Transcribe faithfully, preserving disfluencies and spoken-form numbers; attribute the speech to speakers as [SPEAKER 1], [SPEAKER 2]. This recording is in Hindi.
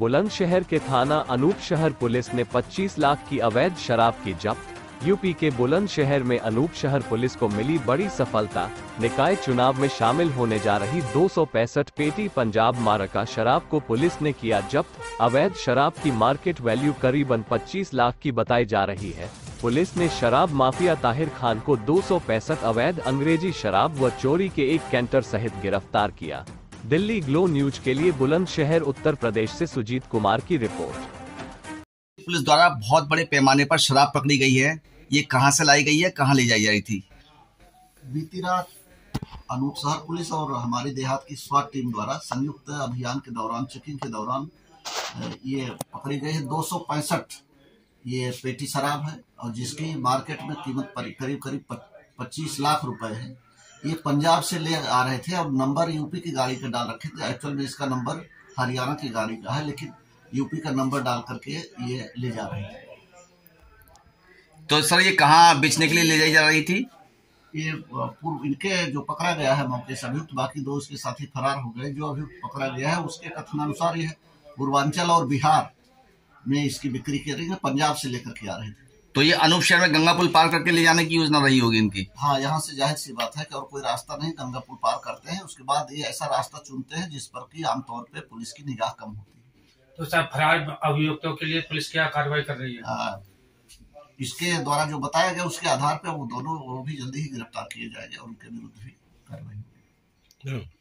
[SPEAKER 1] बुलंदशहर के थाना अनूप शहर पुलिस ने पच्चीस लाख की अवैध शराब की जब्त। यूपी के बुलंदशहर में अनूप शहर पुलिस को मिली बड़ी सफलता। निकाय चुनाव में शामिल होने जा रही दो सौ पैंसठ पेटी पंजाब मार्का शराब को पुलिस ने किया जब्त। अवैध शराब की मार्केट वैल्यू करीबन पच्चीस लाख की बताई जा रही है। पुलिस ने शराब माफिया ताहिर खान को दो सौ पैंसठ अवैध अंग्रेजी शराब व चोरी के एक कैंटर सहित गिरफ्तार किया। दिल्ली ग्लो न्यूज के लिए बुलंदशहर उत्तर प्रदेश से सुजीत कुमार की रिपोर्ट।
[SPEAKER 2] पुलिस द्वारा बहुत बड़े पैमाने पर शराब पकड़ी गई है। ये कहां से लाई गई है, कहां ले जाई जा रही थी?
[SPEAKER 3] बीती रात अनूप शहर पुलिस और हमारी देहात की स्वाट टीम द्वारा संयुक्त अभियान के दौरान चेकिंग के दौरान ये पकड़ी गई है दो सौ पैंसठ ये पेटी शराब है और जिसकी मार्केट में कीमत करीब करीब पच्चीस लाख रुपए है। ये पंजाब से ले आ रहे थे और नंबर यूपी की गाड़ी का डाल रखे थे। एक्चुअल में इसका नंबर हरियाणा की गाड़ी का है, लेकिन यूपी का नंबर डाल करके ये ले जा रहे हैं।
[SPEAKER 2] तो सर ये कहाँ बेचने के लिए ले जाई जा रही थी?
[SPEAKER 3] ये पूर्व इनके जो पकड़ा गया है मौके से अभियुक्त, बाकी दो इसके साथी फरार हो गए। जो अभी पकड़ा गया है उसके कथनानुसार ये पूर्वांचल और बिहार में इसकी बिक्री कर रही है, पंजाब से लेकर के आ रहे थे।
[SPEAKER 2] तो ये अनूप शहर में गंगा पुल पार करके ले जाने की योजना रही होगी इनकी?
[SPEAKER 3] हाँ, यहाँ से जाहिर सी बात है कि और कोई रास्ता नहीं, गंगा पुल पार करते हैं, उसके बाद ये ऐसा रास्ता चुनते हैं जिस पर कि आमतौर पे पुलिस की निगाह कम होती है।
[SPEAKER 4] तो सर फरार अभियुक्तों के लिए पुलिस क्या कार्रवाई कर रही है?
[SPEAKER 3] आ, इसके द्वारा जो बताया गया उसके आधार पर वो दोनों वो भी जल्दी ही गिरफ्तार किए जाएंगे और उनके विरुद्ध भी कार्रवाई होगी।